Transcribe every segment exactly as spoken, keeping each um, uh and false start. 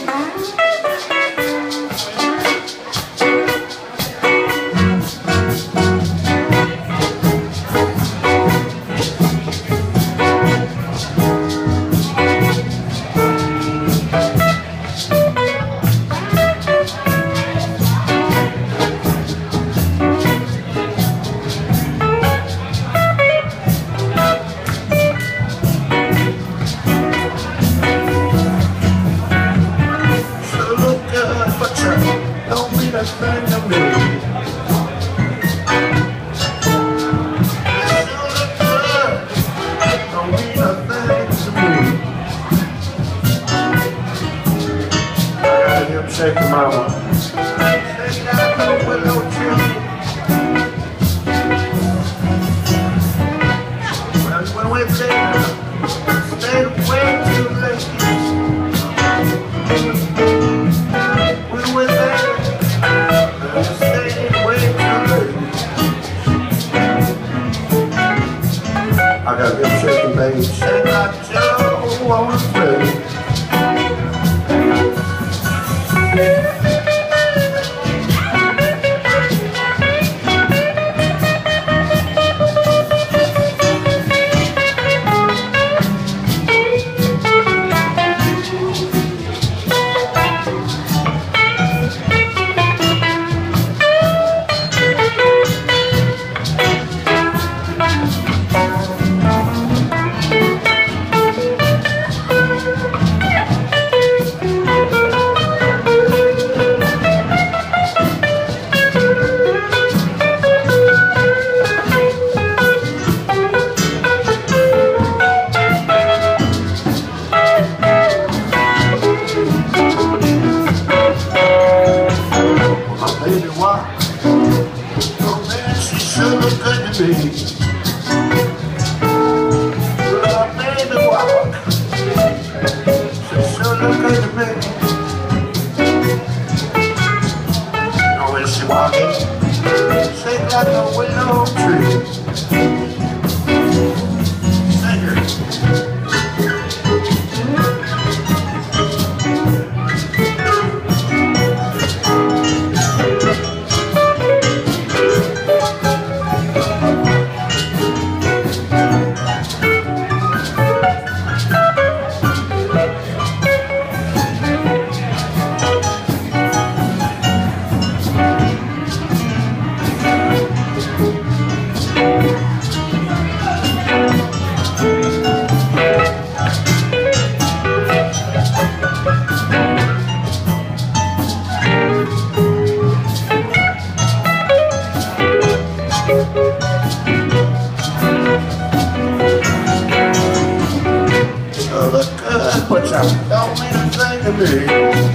Shakin' mama. Shakin' out no willow tree. Well, when we there, stayed way too late. We were there, and stayed way too late. I got him shaking, baby. Shake like Joe on the plate. Baby, why? Oh man, she sure look good to me. Oh baby, why? She sure look good to me. You know when she walking, shake like a willow tree. Sing her. Look good, but you don't mean a thing to me.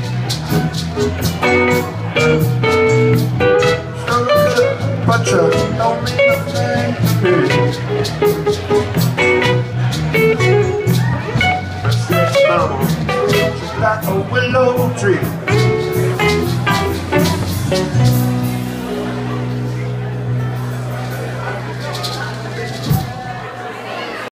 So look good, but you don't mean a thing to me. But she's mama, she's like a willow tree.